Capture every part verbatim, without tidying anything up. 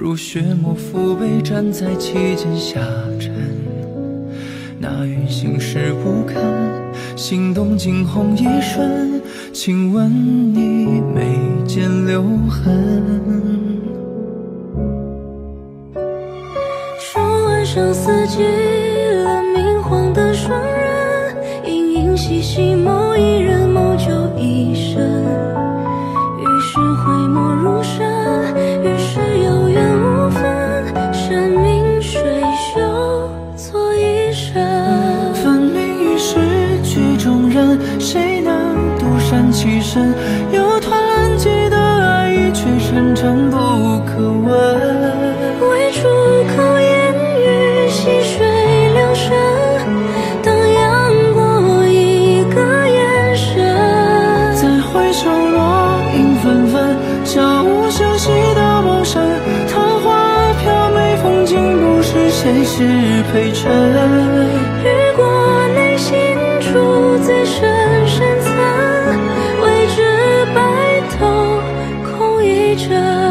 如血沫父辈站在其间下沉。那云行事不堪，心动惊鸿一瞬，请问你眉间留痕。 说晚上四季了，明晃的双人，盈盈细细某一人，某就一生。于是回眸如深，于是有缘无分，山明水秀作一生。 分明已是曲中人，谁能独善其身？有团结的爱意，却沉沉不可闻。 为出口言语，细水流深，荡漾过一个眼神。 再回首，落英纷纷，悄无声息的梦声。桃花飘美，风景不是谁是陪衬。 雨过内心处最深深层，未知白头空一枕。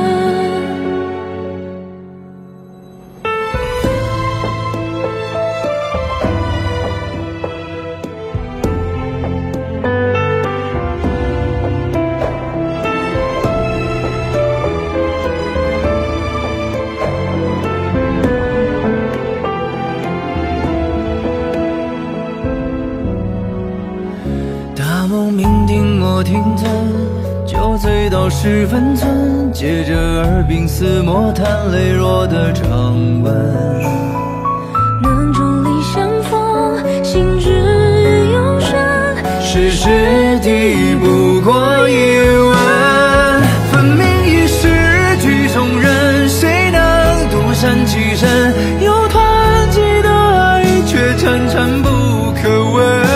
大梦酩酊莫停顿，酒醉到十分寸，借着耳鬓厮磨，叹泪若的长吻。 能众里相逢，心知缘永生。 世事抵不过一吻，分明已是曲中人，谁能独善其身？有团结的爱意，却沉沉不可闻。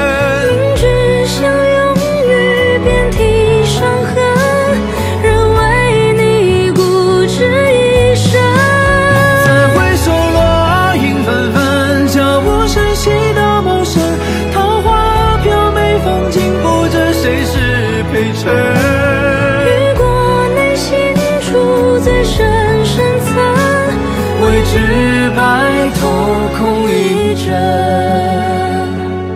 雨过内心处最深深层， 未知白头空一枕。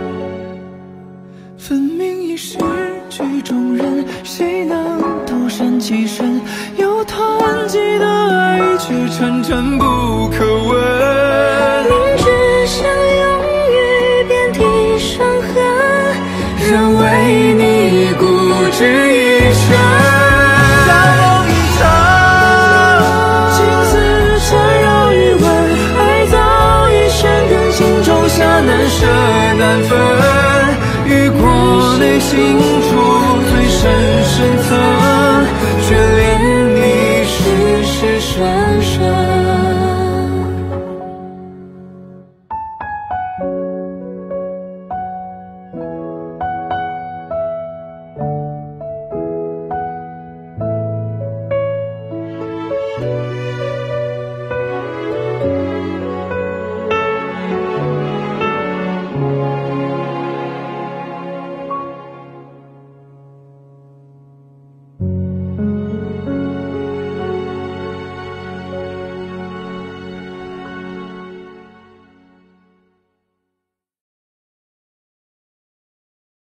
分明已是曲中人，谁能独善其身？有团结的爱意，却沉沉不可闻。 明知相拥于遍体伤痕， 仍为你固执一生。大梦一场，情丝缠绕余温，爱早已深根，心中下难舍难分。雨过内心处最深深层，眷恋你世世深。